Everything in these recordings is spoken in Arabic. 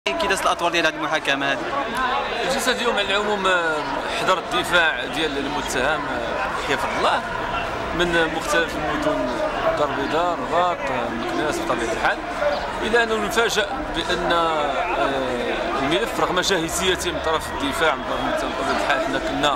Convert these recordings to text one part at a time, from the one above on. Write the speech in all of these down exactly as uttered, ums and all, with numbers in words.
كيداز الاطوار ديال هذه المحاكمه هذه؟ الجلسه اليوم على العموم حضر الدفاع ديال المتهم يحيى فضل الله من مختلف المدن، دار البيضاء، الرباط، مكناس بطبيعه الحال، الى انه نفاجأ بان الملف رغم جاهزيته من طرف الدفاع من طرف المتهم بطبيعه الحال حنا كنا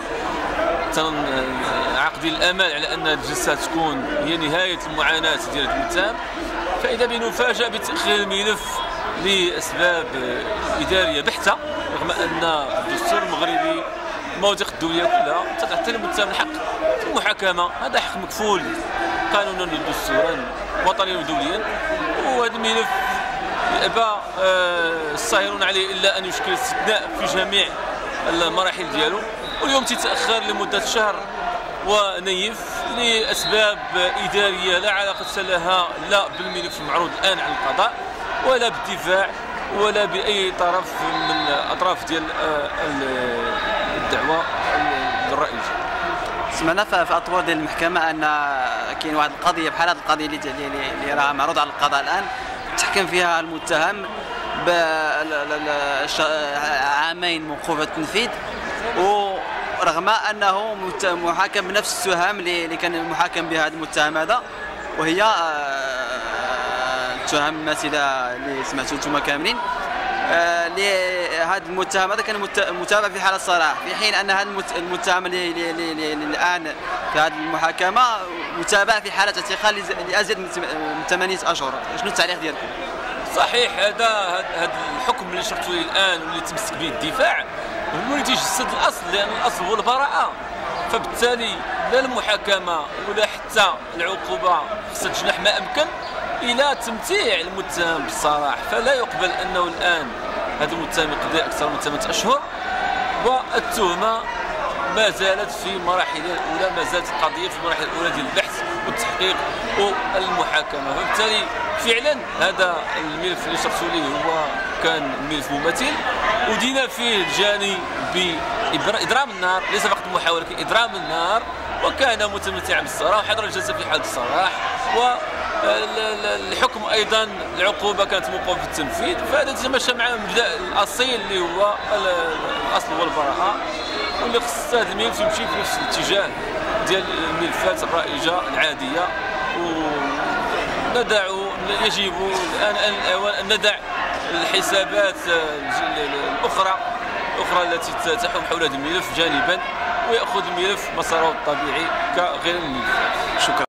عاقدين الامال على ان الجلسه تكون هي نهايه المعاناه ديال المتهم، فاذا بنفاجأ بتاخير الملف لاسباب اداريه بحته، رغم ان الدستور المغربي المواثيق الدوليه كلها تعطي المتهم الحق في المحاكمه، هذا حق مكفول قانونا ودستورا وطنيا ودوليا، وهذا الملف يأبى الساهرون عليه الا ان يشكل استثناء في جميع المراحل ديالو، واليوم تيتاخر لمده شهر ونيف لاسباب اداريه لا علاقه لها لا بالملف المعروض الان على القضاء ولا بالدفاع ولا باي طرف من اطراف ديال الدعوه الرئيسيه. سمعنا في اطوار ديال المحكمه ان كاين واحد القضيه بحال هذه القضيه اللي اللي راه معروضه على القضاء الان، تحكم فيها المتهم بعامين موقوف التنفيذ، ورغم انه محاكم بنفس التهم اللي كان محاكم بها هذا المتهم هذا، وهي التهم الماثله اللي سمعتوا انتم كاملين. لهذا المتهم هذا كان متابع في حاله الصراحه، في حين ان هذا المتهم اللي, اللي, اللي الان في هذه المحاكمه متابع في حاله اعتقال لازيد من ثمانيه اشهر. شنو التعليق ديالكم؟ صحيح، هذا هذا الحكم اللي شرحتوا لي الان واللي تمسك به الدفاع هو اللي تيجسد الاصل، لان الاصل هو البراءه، فبالتالي لا المحاكمه ولا حتى العقوبه خصها تجنح ما امكن الى تمتيع المتهم بالصراحه، فلا يقبل انه الان هذا المتهم يقضي اكثر من ثمانيه اشهر والتهمه ما زالت في مراحلها الاولى، ما زالت القضيه في المراحل الاولى ديال البحث والتحقيق والمحاكمه، فبالتالي فعلا هذا الملف اللي شرحتوا ليه هو كان ملف مماثل ودينا فيه الجاني باضرام النار، ليس فقط محاوله اضرام النار، وكان متمتعا بالصراحه وحضر الجلسه في حاله الصراحه، و الحكم ايضا العقوبه كانت موقوفه في التنفيذ، فهذا تماشى مع المبدا الاصيل اللي هو الاصل هو البراءه، واللي خص هذا الملف يمشي في نفس الاتجاه ديال الملفات الرائجه العاديه، وندع يجب الان الاوان ان ندع الحسابات الاخرى الاخرى التي تحوم حول هذا الملف جانبا، ويأخذ الملف مساره الطبيعي كغير الملف. شكرا.